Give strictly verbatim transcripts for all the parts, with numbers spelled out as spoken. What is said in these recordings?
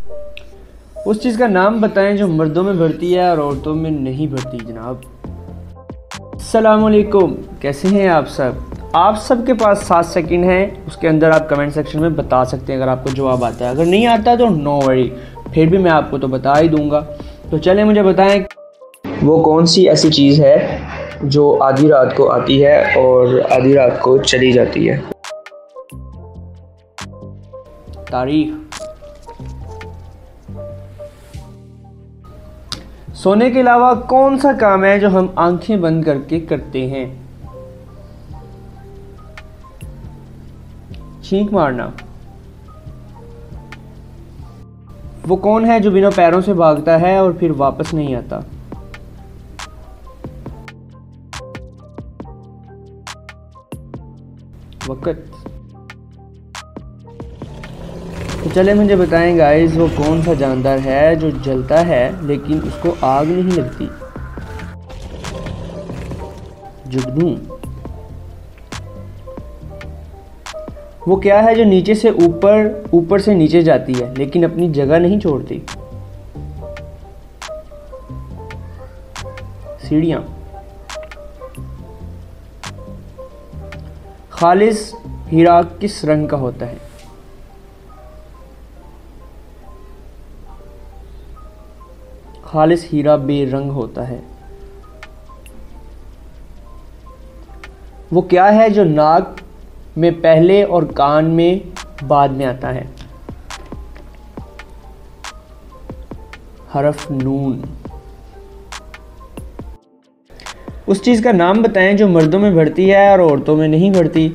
उस चीज़ का नाम बताएं जो मर्दों में बढ़ती है और औरतों में नहीं बढ़ती जनाब। अस्सलामुअलैकुम, कैसे हैं आप सब। आप सबके पास सात सेकंड हैं, उसके अंदर आप कमेंट सेक्शन में बता सकते हैं अगर आपको जवाब आता है। अगर नहीं आता तो नो वरी, फिर भी मैं आपको तो बता ही दूंगा। तो चलें मुझे बताएं वो कौन सी ऐसी चीज़ है जो आधी रात को आती है और आधी रात को चली जाती है। तारीख। सोने के अलावा कौन सा काम है जो हम आंखें बंद करके करते हैं। छींक मारना। वो कौन है जो बिना पैरों से भागता है और फिर वापस नहीं आता। वक़्त। तो चले मुझे बताएं गाइस, वो कौन सा जानदार है जो जलता है लेकिन उसको आग नहीं लगती। जुगनू। वो क्या है जो नीचे से ऊपर ऊपर से नीचे जाती है लेकिन अपनी जगह नहीं छोड़ती। सीढ़ियां। खालिस हीरा किस रंग का होता है। खालिस हीरा बेरंग होता है। वो क्या है जो नाक में पहले और कान में बाद में आता है। हरफ नून। उस चीज का नाम बताएं जो मर्दों में बढ़ती है और औरतों में नहीं बढ़ती।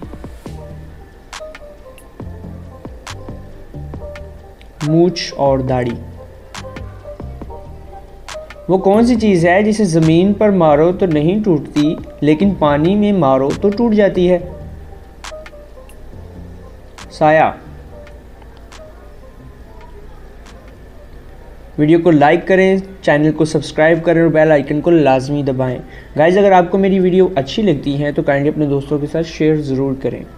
मूछ और दाढ़ी। वो कौन सी चीज़ है जिसे ज़मीन पर मारो तो नहीं टूटती लेकिन पानी में मारो तो टूट जाती है। साया। वीडियो को लाइक करें, चैनल को सब्सक्राइब करें और बेल आइकन को लाजमी दबाएं। गाइस, अगर आपको मेरी वीडियो अच्छी लगती है तो काइंडली अपने दोस्तों के साथ शेयर ज़रूर करें।